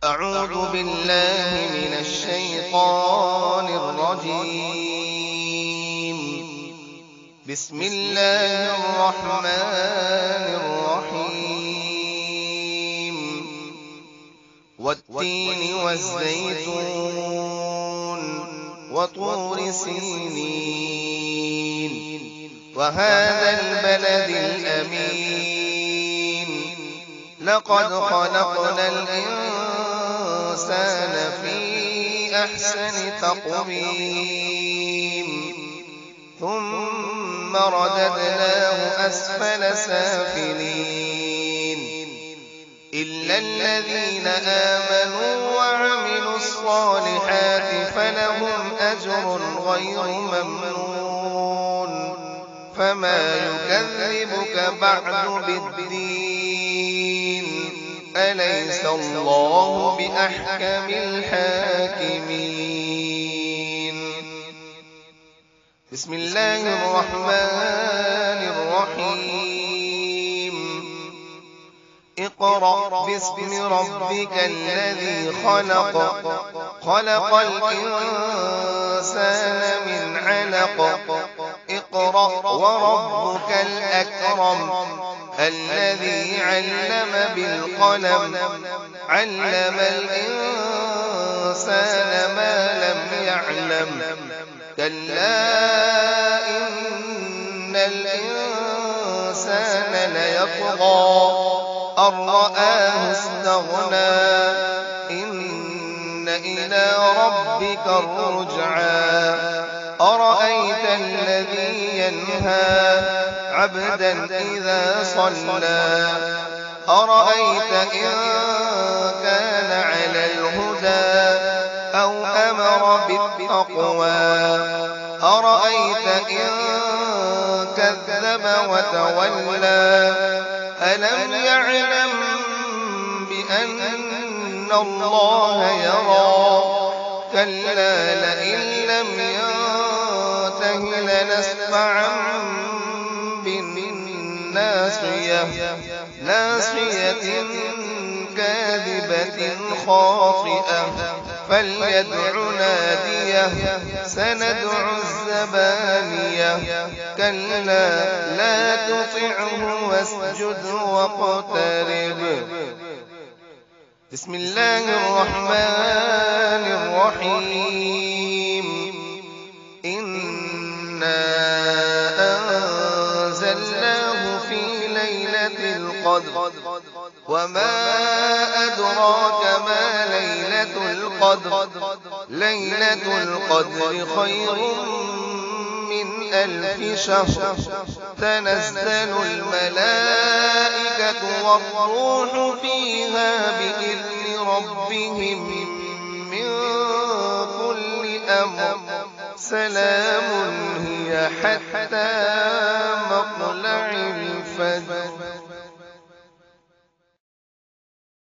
أعوذ بالله من الشيطان الرجيم. بسم الله الرحمن الرحيم. والتين والزيتون وطور سينين وهذا البلد الأمين. لقد خلقنا الإنسان في أحسن تقويم ثم رددناه أسفل سافلين إلا الذين آمنوا وعملوا الصالحات فلهم أجر غير ممنون. فما يكذبك بعد بالدين؟ أليس الله بأحكم الحاكمين؟ بسم الله الرحمن الرحيم. اقرأ باسم ربك الذي خلق. خلق الإنسان من علق. اقرأ وربك الأكرم الذي علم بالقلم. علم الإنسان ما لم يعلم. كلا إن الإنسان ليطغى أن رآه استغنى. إن إلى ربك الرجعى. أرأيت الذي ينهى عبدا إذا صلى. أرأيت إن كان على الهدى أو أمر بالتقوى. أرأيت إن كذب وتولى. ألم يعلم بأن الله يرى. كلا لئن لم ينته لنسفعا بالناصية. ناصية كاذبة خاطئة. فليدع ناديه. سندع الزبانية. كلا لا تطعه واسجد واقترب. بسم الله الرحمن الرحيم. إنا أنزلناه في ليلة القدر. وما أدراك ما ليلة القدر. ليلة القدر خير من 1000 شهر. تنزل الملائكة والروح فيها بإذن ربهم من كل أمر. سلام هي حتى